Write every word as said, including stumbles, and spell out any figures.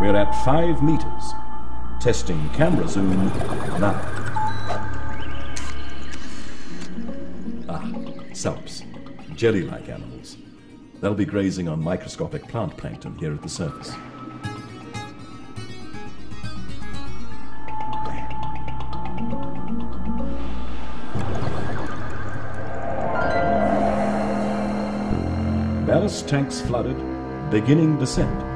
We're at five meters. Testing camera zoom now. Ah, salps. Jelly-like animals. They'll be grazing on microscopic plant plankton here at the surface. Ballast tanks flooded, beginning descent.